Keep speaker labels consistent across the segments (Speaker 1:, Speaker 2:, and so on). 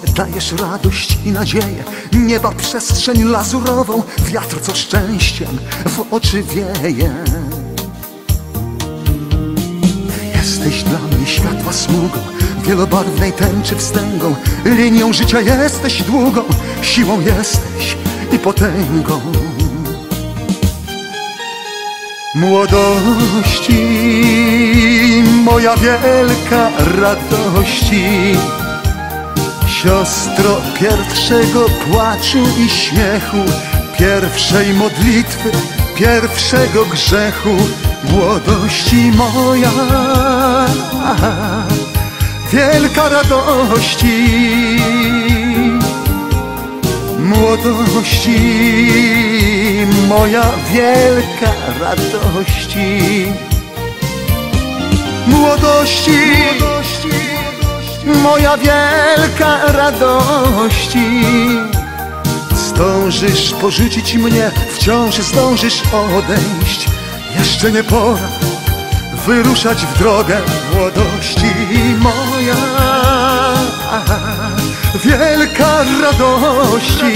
Speaker 1: dajesz radość i nadzieję, nieba przestrzeń lazurową, wiatr co szczęściem w oczy wieje. Jesteś dla mnie światła smugą, wielobarwnej tęczy wstęgą, linią życia jesteś długą, siłą jesteś i potęgą. Młodości, moja wielka radości, siostro pierwszego płaczu i śmiechu, pierwszej modlitwy, pierwszego grzechu, młodości moja wielka radości, młodości moja wielka radości, młodości moja wielka radości. Zdążysz porzucić mnie, wciąż zdążysz odejść. Jeszcze nie pora wyruszać w drogę, młodości moja wielka radości,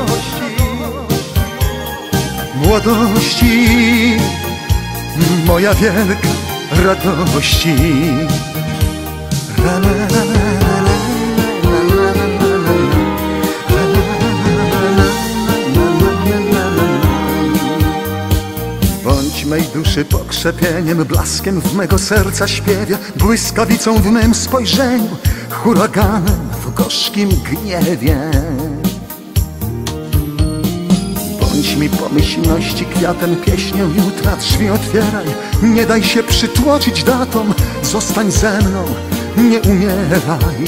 Speaker 1: młodości moja wielka radości. Bądź mej duszy pokrzepieniem, blaskiem w mego serca śpiewie, błyskawicą w mym spojrzeniu, huraganem w gorzkim gniewie. Bądź mi pomyślności kwiatem, pieśnią jutra, drzwi otwieraj, nie daj się przytłoczyć datą, zostań ze mną, nie umieraj.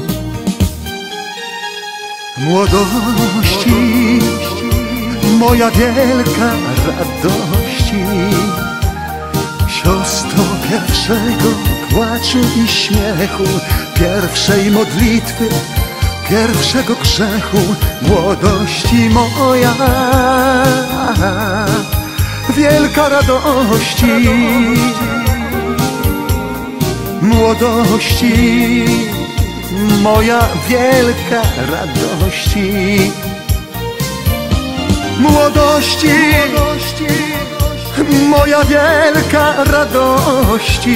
Speaker 1: Młodości, moja wielka radości, siostro pierwszego płaczu i śmiechu, pierwszej modlitwy, pierwszego grzechu, młodości moja wielka radości, młodości moja wielka radości, młodości moja wielka radości.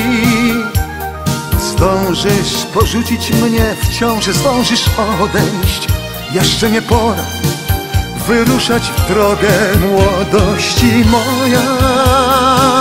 Speaker 1: Zdążysz porzucić mnie, wciąż zdążysz odejść. Jeszcze nie pora wyruszać w drogę, młodości moja